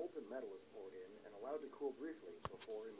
molten metal is poured in and allowed to cool briefly before